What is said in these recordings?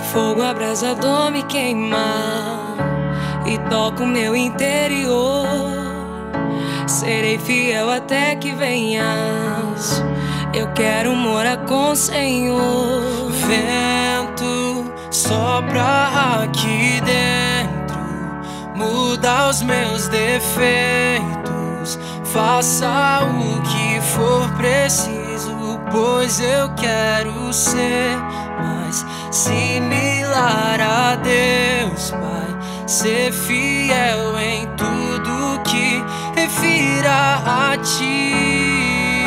Fogo abrasador me queima e toca o meu interior. Serei fiel até que venhas. Eu quero morar com o Senhor. Vento, sopra aqui dentro, muda os meus defeitos, faça o que for preciso, pois eu quero ser mais similar a Deus, Pai. Ser fiel em tudo que refira a Ti.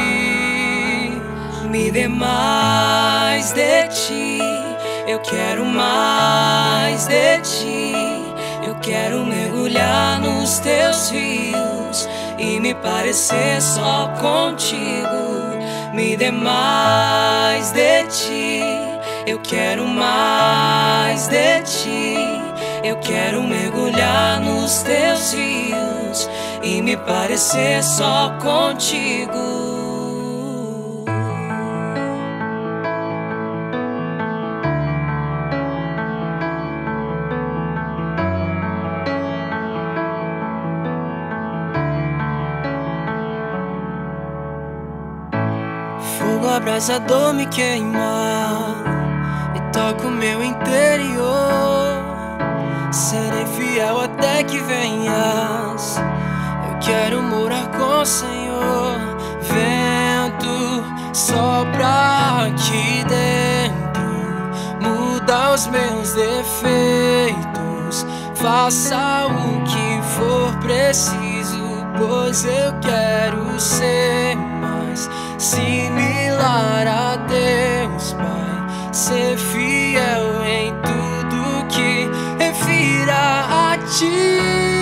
Me dê mais de Ti, eu quero mais de Ti. Eu quero mergulhar nos Teus rios e me parecer só contigo. Me dê mais de Ti, eu quero mais de Ti. Eu quero mergulhar nos Teus rios e me parecer só contigo. Fogo abrasador me queima e toca o meu interior. Serei fiel até que venhas. Eu quero morar com o Senhor. Vento, sopra aqui dentro, muda os meus defeitos, faça o que for preciso, pois eu quero ser mais similar a Deus, Pai. Ser fiel em tudo que refira a Ti.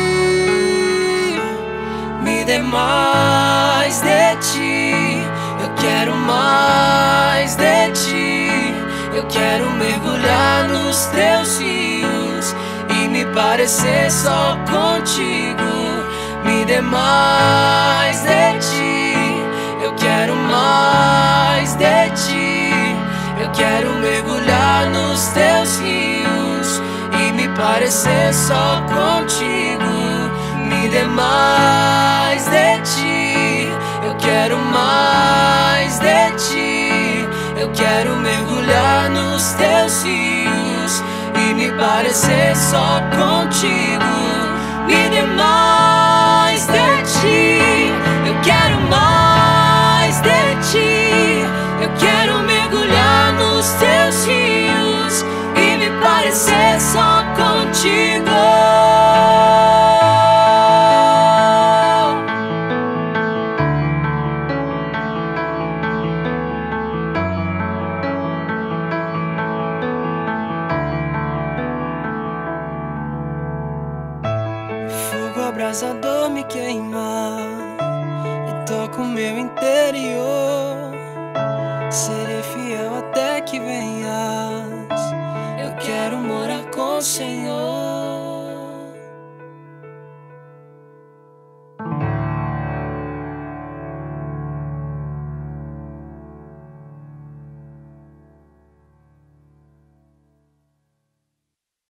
Me dê mais de Ti, eu quero mais de Ti. Eu quero mergulhar nos Teus rios e me parecer só contigo. Me dê mais de Ti, eu quero mais de Ti. Eu quero mergulhar nos Teus rios e me parecer só contigo. Me dê mais de Ti, eu quero mais de Ti. Eu quero mergulhar nos Teus rios e me parecer só contigo. Me dê mais de Ti, eu quero mais de Ti. Eu quero mergulhar nos Teus rios e me parecer só contigo. Fogo abrasador me queima e toca o meu interior. Serei fiel até que venhas. Eu quero morar com o Senhor.